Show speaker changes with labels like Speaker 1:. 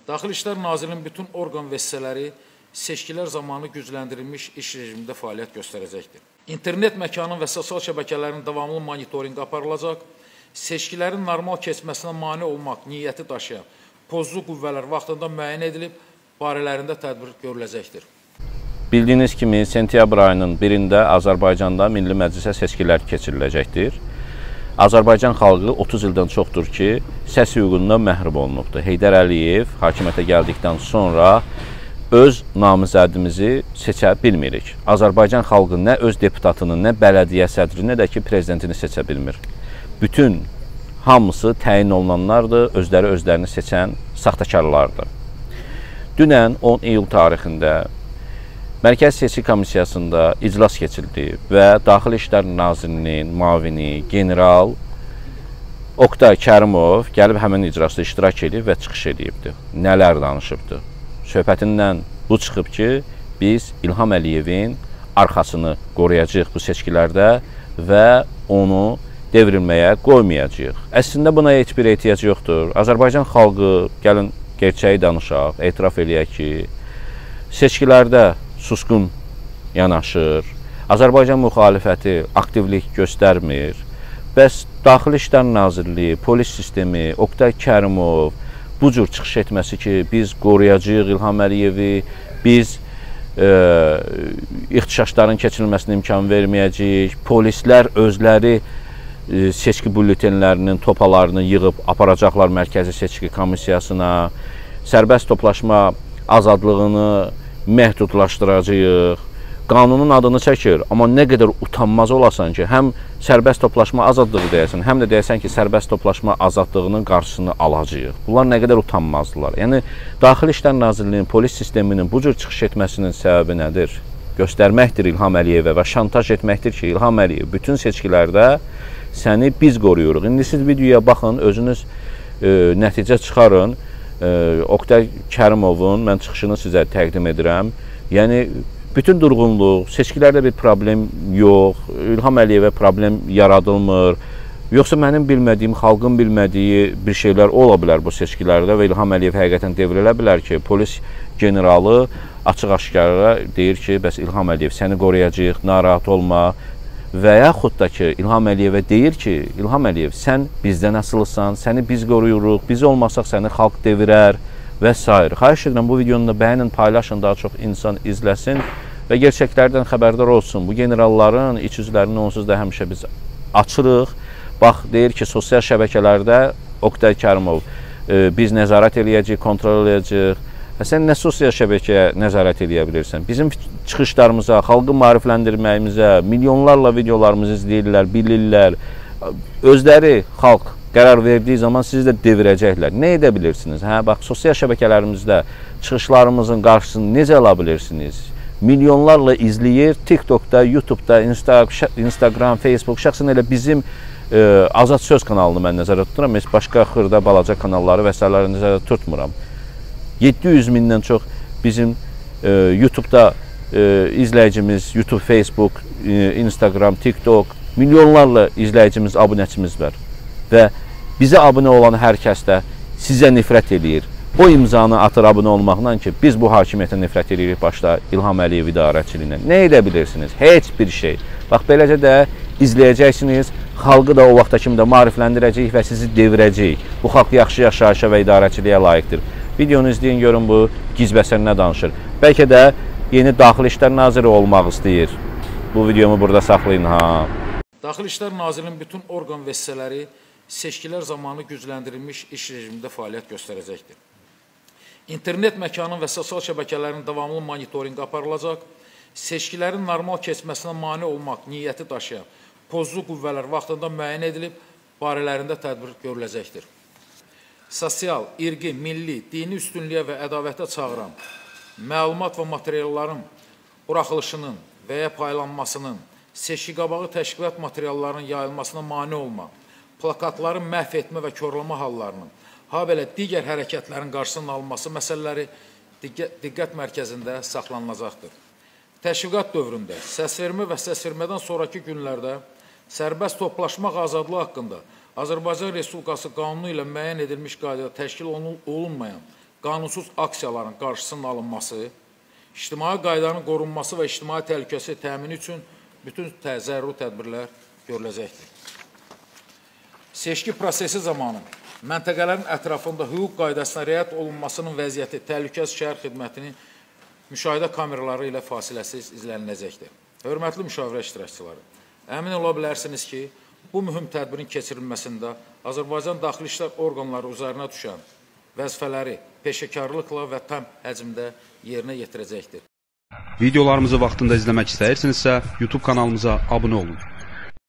Speaker 1: Daxili İşlər Nazirliyinin bütün orqan və hissələri seçkilər zamanı gücləndirilmiş iş rejimində fəaliyyət göstərəcəkdir. İnternet məkanın və sosial şəbəkələrin davamlı monitorinqi aparılacaq, seçkilərin normal keçməsinə mane olmaq niyyəti daşıyan pozucu qüvvələr vaxtında müəyyən edilib, barələrində tədbir görüləcəkdir.
Speaker 2: Bildiyiniz kimi, sentyabr ayının 1-də Azərbaycanda Milli Məclisə seçkilər keçiriləcəkdir. Azərbaycan xalqı 30 ildən çoxdur ki, səs hüququndan məhrum olunubdur. Heydər Əliyev hakimiyyətə gəldikdən sonra öz namizədimizi seçə bilmirik. Azərbaycan xalqı nə öz deputatını, nə bələdiyyə sədrini, nə də ki, prezidentini seçə bilmir. Bütün hamısı təyin olunanlardır, özlərini seçən saxtakarlardır. Dünən 10 iyul tarixində Mərkəzi Seçki Komissiyasında iclas keçildi və Daxili İşlər Nazirliyinin müavini general Oktay Kərimov gəlib həmin iclasda iştirak edib və çıxış edibdir. Nələr danışıbdır? Söhbətindən bu çıxıb ki, biz İlham Əliyevin arxasını qoruyacağıq bu seçkilərdə və onu devrilməyə qoymayacağıq. Əslində buna heç bir ehtiyac yoxdur. Azərbaycan xalqı, gəlin gerçəyi danışaq, etiraf eləyək ki, seçkilərdə susqun yanaşır, Azərbaycan müxalifəti aktivlik göstərmir. Bəs Daxili İşlər Nazirliyi, polis sistemi, Oktay Kərimov bu cür çıxış etməsi ki, biz qoruyacağıq İlham Əliyevi, biz ixtişaşların keçirilməsinə imkan verməyəcəyik, polislər özləri seçki bülletenlərinin topalarını yığıb aparacaqlar Mərkəzi Seçki Komissiyasına, sərbəst toplaşma azadlığını məhdudlaşdıracağıq. Qanunun adını çəkir, amma nə qədər utanmaz olasan ki, həm sərbəst toplaşma azadlığı deyəsən, həm də deyəsən ki, sərbəst toplaşma azadlığının qarşısını alacağıq. Bunlar nə qədər utanmazdılar. Yəni, Daxili İşlər Nazirliyinin, polis sisteminin bu cür çıxış etməsinin səbəbi nədir? Göstərməkdir İlham Əliyevə və şantaj etməkdir ki, İlham Əliyev bütün seçkilərdə səni biz qoruyuruq. İndi siz videoya baxın, özünüz nəticə çıxarın. Oktay Kərimovun mən çıxışını sizə təqdim edirəm. Yəni, bütün durğunluq, seçkilərdə bir problem yox, İlham Əliyevə problem yaradılmır. Yoxsa mənim bilmədiyim, xalqın bilmədiyi bir şeylər ola bilər bu seçkilərdə və İlham Əliyev həqiqətən devrilə bilər ki, polis generalı açıq-aşkara deyir ki, bəs İlham Əliyev səni qoruyacaq, narahat olma. Və yaxud da ki, İlham Əliyevə deyir ki, İlham Əliyev, sən bizdən asılısan, səni biz qoruyuruq, biz olmasaq səni xalq devirər və s. Xahiş edirəm, bu videonu da bəyənin, paylaşın, daha çox insan izləsin və gerçəklərdən xəbərdar olsun. Bu generalların iç üzlərini onsuz da həmişə biz açırıq. Bax, deyir ki, sosial şəbəkələrdə Oktay Kərimov, biz nəzarət eləyəcəyik, kontrol eləyəcəyik. Sən nə sosial şəbəkəyə nəzarət eləyə bilirsən? Bizim çıxışlarımıza, xalqı maarifləndirməyimizə, milyonlarla videolarımızı izləyirlər, bilirlər. Özləri xalq qərar verdiyi zaman sizi də devirəcəklər. Nə edə bilirsiniz? Bax, sosial şəbəkələrimizdə çıxışlarımızın qarşısını necə ala bilirsiniz? Milyonlarla izləyir, TikTokda, YouTube'da, Instagram, Facebook, şəxsən elə bizim Azad Söz kanalını mən nəzərdə tuturam. Heç başqa xırda, balaca kanalları və s. nəzərdə tutmuram. 700 mindən çox bizim YouTube'da izləyicimiz, YouTube, Facebook, Instagram, TikTok, milyonlarla izləyicimiz, abunəçimiz var. Və bizə abunə olan hər kəs də sizə nifrət edir. O imzanı atır abunə olmaqla ki, biz bu hakimiyyətə nifrət edirik başda İlham Əliyev idarəçiliyinə. Nə edə bilirsiniz? Heç bir şey. Bax, beləcə də izləyəcəksiniz, xalqı da o vaxta kimi də maarifləndirəcəyik və sizi devirəcəyik. Bu xalq yaxşı yaşayışa və idarəçiliyə layiqdir. Videonu izləyin, görün bu gizbəsər nə danışır. Bəlkə də yeni Daxili İşlər Naziri olmaq istəyir. Bu videomu burada saxlayın,
Speaker 1: Daxili İşlər Nazirliyinin bütün orqan və hissələri seçkilər zamanı gücləndirilmiş iş rejimində fəaliyyət göstərəcəkdir. İnternet məkanın və sosial şəbəkələrin davamlı monitorinqi aparılacaq, seçkilərin normal keçməsinə mane olmaq niyyəti daşıyan pozucu qüvvələr vaxtında müəyyən edilib, barələrində tədbir görüləcəkdir. Sosial, irqi, milli, dini üstünlüyə və ədavətə çağıran məlumat və materialların buraxılışının və ya paylanmasının, seçki qabağı təşkilat materiallarının yayılmasına mane olma, plakatların məhv etmə və körləmə hallarının, habelə digər hərəkətlərin qarşısının alınması məsələləri diqqət mərkəzində saxlanılacaqdır. Təşviqat dövründə səsvermə və səsvermədən sonraki günlərdə sərbəst toplaşmaq azadlığı haqqında Azərbaycan Respublikası qanunu ilə müəyyən edilmiş qaydada təşkil olunmayan qanunsuz aksiyaların qarşısının alınması, ictimai qaydanın qorunması və ictimai təhlükəsi təmini üçün bütün zəruri tədbirlər görüləcəkdir. Seçki prosesi zamanı məntəqələrin ətrafında hüquq qaydasına riayət olunmasının vəziyyəti Təhlükəsizlik şəhər xidmətinin müşahidə kameraları ilə fasiləsiz izləniləcəkdir. Hörmətli müşavirə iştirakçıları, əmin ola bilərsiniz ki, bu mühüm tədbirin keçirilməsində Azərbaycan Daxili İşlər orqanları üzərinə düşən vəzifələri peşəkarlıqla və tam həcmdə yerinə yetirəcəkdir.
Speaker 3: Videolarımızı vaxtında izləmək istəyirsinizsə, YouTube kanalımıza abunə olun.